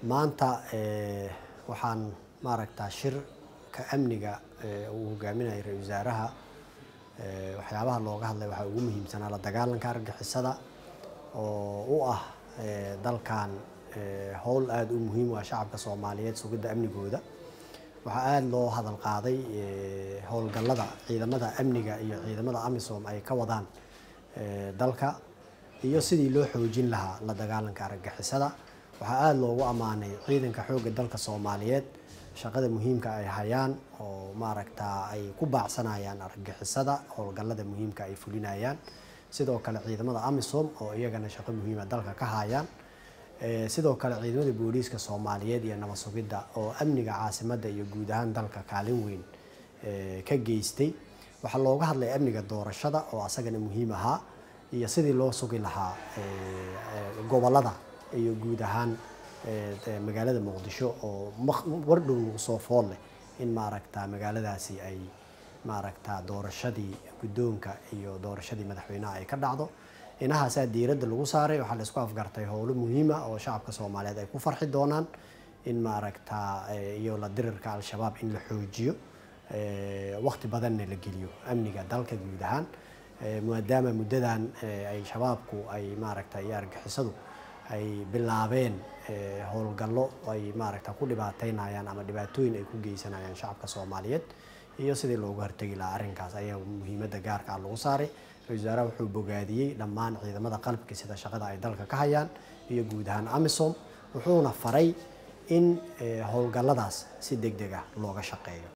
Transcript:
maanta waxaan maaragtaa shirka amniga uu hogaaminayo ra'iisul wasaaraha waxyaabaha looga hadlay waxa ugu muhiimsanaa la dagaalanka argagixisada oo u ah dalkan howl aad u muhiim ah shacabka Soomaaliyeed sugidda amnigooda waxa aad loo hadal qaaday howlgallada ciidamada amniga iyo ciidamada AMISOM ay ka wadaan dalka iyo sidii loo xoojin lahaa la dagaalanka argagixisada waxa aad loogu amaanay ciidanka xoogga dalka Soomaaliyeed shaqada muhiimka ay hayaan oo maaragtaa ay ku baacsanayaan argagixisada howlgallada muhiimka ay fulinayaan sidoo kale ciidamada AMISOM oo iyagana shaqo muhiim ah dalka ka hayaan sidoo kale ciidamada booliiska Soomaaliyeed iyo nabad sugidda oo amniga caasimadda iyo guud ahaan dalka kaalin weyn ka geystay waxa looga hadlay amniga doorashada oo asagana muhiim ahaa iyo sidii loo sugi lahaa gobolada iyo guud ahaan magaalada Muqdisho oo wardhow soo fool leh in maaragtaa magaaladaasi ay maaragtaa doorashadii guddoonka iyo doorashadii madaxweynaha ay ka dhacdo inahaas diiradda lagu saaray waxa la isku afgartay howlo muhiim ah oo shacabka Soomaaliyeed ay ku farxi doonaan in maaragtaa iyo la dirirka al-shabaab in la xoojiyo waqti badanna la geliyo amniga dalka guud ahaan maadaama muddadan ay shabaabku ay maaragtaa iyo argagixisadu ay bilaabeen howlgallo ay maaragtaa ku dhibaateynayaan ama dhibaatooyin ay ku geysanayaan shacabka Soomaaliyeed iyo sidii looga hortagi lahaa arrinkaas ayaa muhiimadda gaarka ah lagu saaray ra'iisul wasaaraha wuxuu bogaadiyey dhammaan ciidamada qalabka sida shaqada ay dalka ka hayaan iyo guud ahaan AMISOM wuxuuna faray in howlgalladaas si degdeg ah looga shaqeeyo